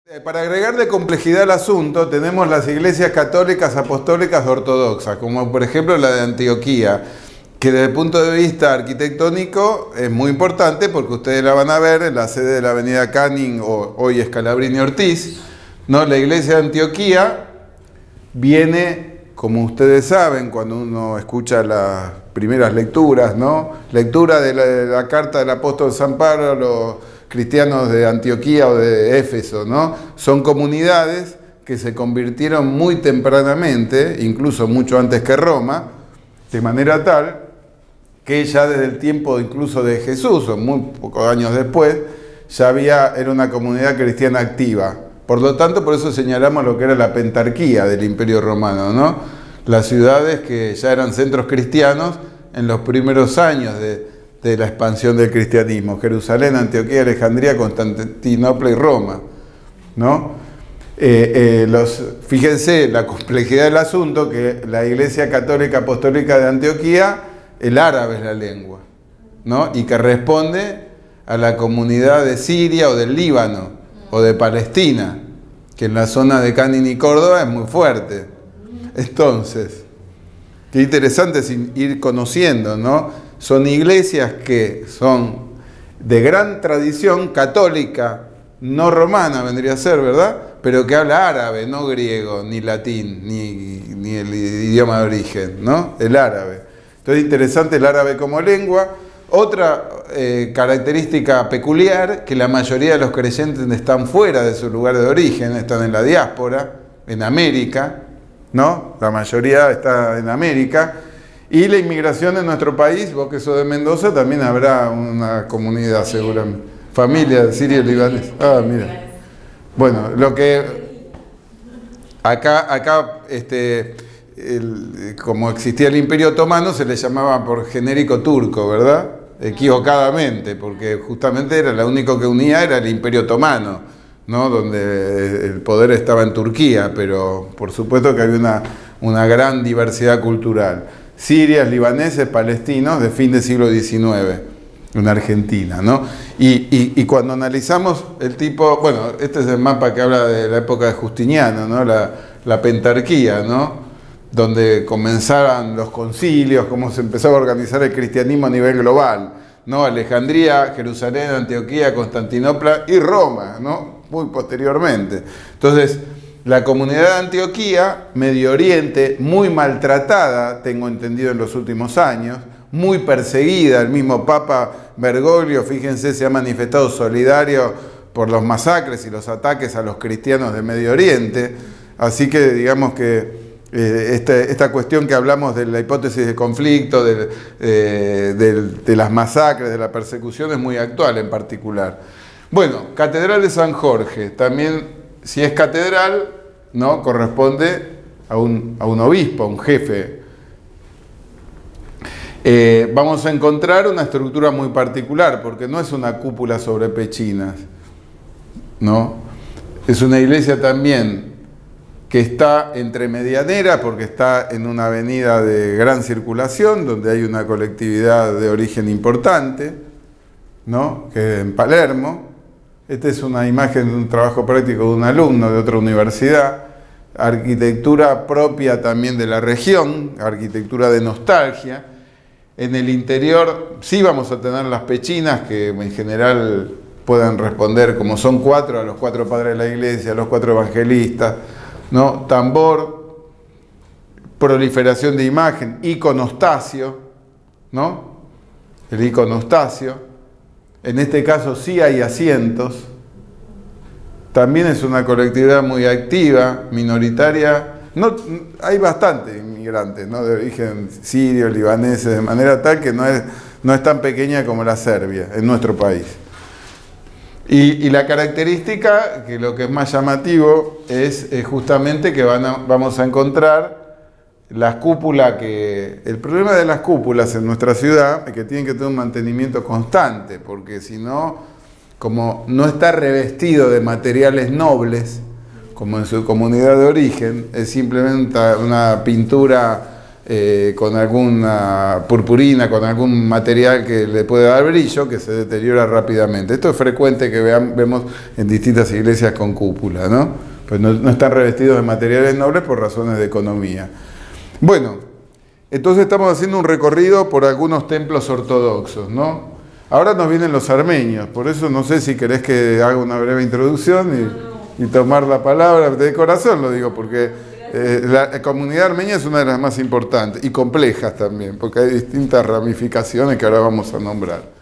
Para agregar de complejidad al asunto, tenemos las iglesias católicas, apostólicas, ortodoxas, como por ejemplo la de Antioquía, que desde el punto de vista arquitectónico es muy importante porque ustedes la van a ver en la sede de la avenida Canning, o hoy Scalabrini Ortiz, ¿no? La iglesia de Antioquía viene, como ustedes saben, cuando uno escucha las primeras lecturas, ¿no? Lectura de la carta del apóstol San Pablo a los cristianos de Antioquía o de Éfeso, ¿no? Son comunidades que se convirtieron muy tempranamente, incluso mucho antes que Roma, de manera tal que ya desde el tiempo incluso de Jesús, o muy pocos años después, ya era una comunidad cristiana activa. Por lo tanto, por eso señalamos lo que era la pentarquía del Imperio Romano, ¿no? Las ciudades que ya eran centros cristianos en los primeros años de la expansión del cristianismo: Jerusalén, Antioquía, Alejandría, Constantinopla y Roma, ¿no? Fíjense la complejidad del asunto, que la Iglesia Católica Apostólica de Antioquía, el árabe es la lengua, ¿no? Y que responde a la comunidad de Siria o del Líbano o de Palestina, que en la zona de Canning y Córdoba es muy fuerte. Entonces, qué interesante es ir conociendo, ¿no? Son iglesias que son de gran tradición católica, no romana vendría a ser, ¿verdad? Pero que habla árabe, no griego, ni latín, ni el idioma de origen, ¿no? El árabe. Entonces, interesante el árabe como lengua. Otra característica peculiar, que la mayoría de los creyentes están fuera de su lugar de origen, están en la diáspora, en América, ¿no? La mayoría está en América. Y la inmigración en nuestro país, vos que sos de Mendoza, también habrá una comunidad seguramente. Familia de sirio libanés. Ah, mira. Bueno, lo que acá como existía el Imperio Otomano, se le llamaba por genérico turco, ¿verdad? Equivocadamente, porque justamente era lo único que unía era el Imperio Otomano, ¿no? Donde el poder estaba en Turquía, pero por supuesto que había una gran diversidad cultural. Sirias, libaneses, palestinos de fin del siglo XIX en Argentina, ¿no? Y cuando analizamos el tipo, bueno, este es el mapa que habla de la época de Justiniano, ¿no? La pentarquía, ¿no? Donde comenzaban los concilios, cómo se empezaba a organizar el cristianismo a nivel global, ¿no? Alejandría, Jerusalén, Antioquía, Constantinopla y Roma, ¿no? Muy posteriormente. Entonces, la comunidad de Antioquía, Medio Oriente, muy maltratada, tengo entendido, en los últimos años, muy perseguida. El mismo Papa Bergoglio, fíjense, se ha manifestado solidario por los masacres y los ataques a los cristianos de Medio Oriente. Así que digamos que esta cuestión que hablamos de la hipótesis de conflicto, de las masacres, de la persecución, es muy actual en particular. Bueno, Catedral de San Jorge, también, si es catedral, ¿no? Corresponde a un obispo, a un jefe. Vamos a encontrar una estructura muy particular, porque no es una cúpula sobre pechinas, ¿no? Es una iglesia también que está entre medianeras, porque está en una avenida de gran circulación, donde hay una colectividad de origen importante, ¿no? Que es en Palermo. Esta es una imagen de un trabajo práctico de un alumno de otra universidad. Arquitectura propia también de la región, arquitectura de nostalgia. En el interior sí vamos a tener las pechinas, que en general puedan responder, como son cuatro, a los cuatro padres de la iglesia, a los cuatro evangelistas, ¿no? Tambor, proliferación de imagen, iconostasio, ¿no? El iconostasio. En este caso sí hay asientos. También es una colectividad muy activa, minoritaria. No, hay bastantes inmigrantes, ¿no? De origen sirio, libaneses, de manera tal que no es tan pequeña como la Serbia, en nuestro país. Y la característica, que lo que es más llamativo, es justamente que vamos a encontrar las cúpulas, el problema de las cúpulas en nuestra ciudad es que tienen que tener un mantenimiento constante, porque si no, como no está revestido de materiales nobles, como en su comunidad de origen, es simplemente una pintura con alguna purpurina, con algún material que le puede dar brillo, que se deteriora rápidamente. Esto es frecuente que vemos en distintas iglesias con cúpula, ¿no? Pues no están revestidos de materiales nobles por razones de economía. Bueno, entonces estamos haciendo un recorrido por algunos templos ortodoxos, ¿no? Ahora nos vienen los armenios, por eso no sé si querés que haga una breve introducción y tomar la palabra. De corazón lo digo, porque la comunidad armenia es una de las más importantes y complejas también, porque hay distintas ramificaciones que ahora vamos a nombrar.